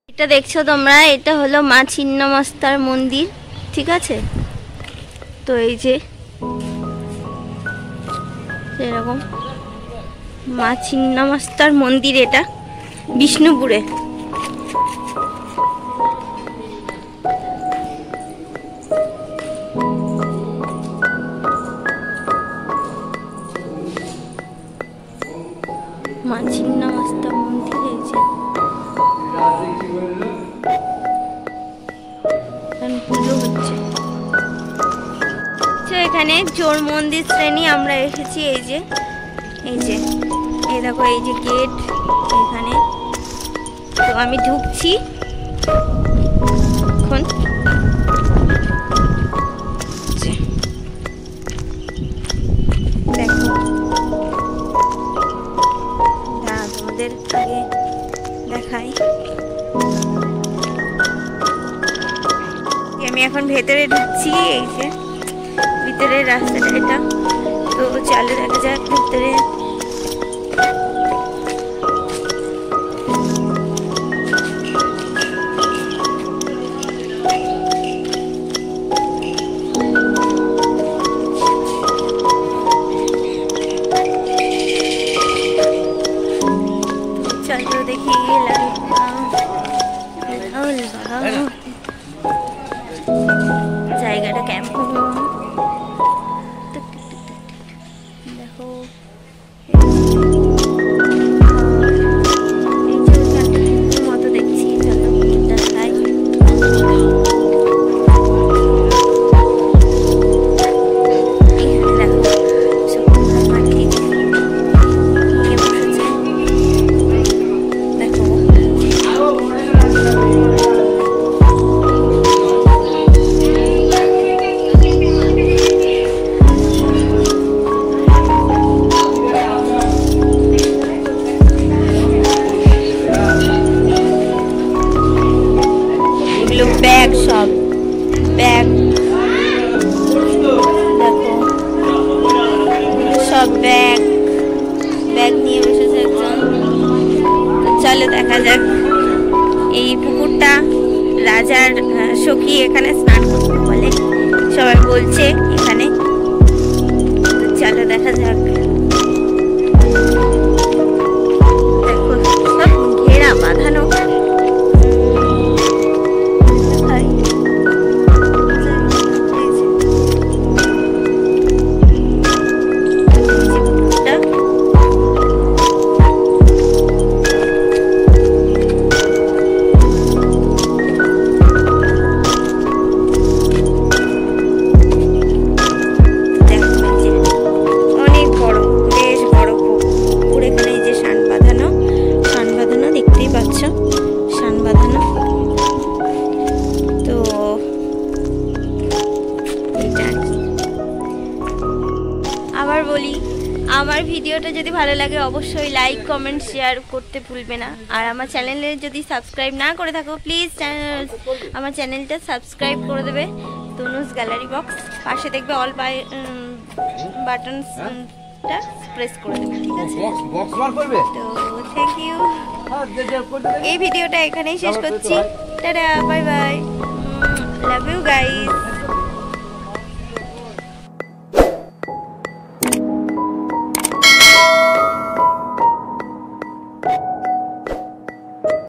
এটা দেখছো তোমরা, এটা হলো মা ছিন্নমস্তার মন্দির, ঠিক আছে? তো এই যে এরকম মা ছিন্নমস্তার মন্দির, এটা বিষ্ণুপুরে। মা ছিন্নমস্তা মন্দির এই যে পুজো হচ্ছে। এখানে চোর মন্দির শ্রেণী আমরা এসেছি। এই যে এই দেখো, এই যে গেট এখানে। তো আমি ঢুকছি এখন। দেখো তোমাদের আগে দেখাই। আমি এখন ভেতরে ঢুকছি। এই যে ভিতরের রাস্তাটা এটা। তো চলো দেখা যাক ভিতরে। চলো দেখি জায়গাটা কেমন। দেখো মতো দেখছি। চলো দেখাই। ব্যাগ, সব ব্যাগ দেখো, সব ব্যাগ নিয়ে বসেছে একজন। চলো দেখা যাক। এই পুকুরটা রাজার সখী এখানে স্নান করতে বলে সবাই বলছে এখানে। চলো দেখা যাক। দেখো সব ঘেরা বাঁধানো। আবার বলি, আমার ভিডিওটা যদি ভালো লাগে অবশ্যই লাইক কমেন্ট শেয়ার করতে ভুলবে না। আর আমার চ্যানেলে যদি সাবস্ক্রাইব না করে থাকো প্লিজ আমার চ্যানেলটা সাবস্ক্রাইব করে দেবে। তনুজ গ্যালারি বক্স, পাশে দেখবে অল বাটনসটা প্রেস করে দেবে, ঠিক আছে? তো থ্যাংক ইউ। এই ভিডিওটা এখানেই শেষ করছি। Tata, bye bye, love you guys.